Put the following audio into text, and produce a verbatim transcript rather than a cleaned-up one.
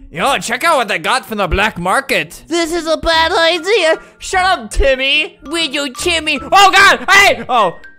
Yo, check out what I got from the black market. This is a bad idea. Shut up, Timmy. Will you, Timmy? Oh God! Hey! Oh,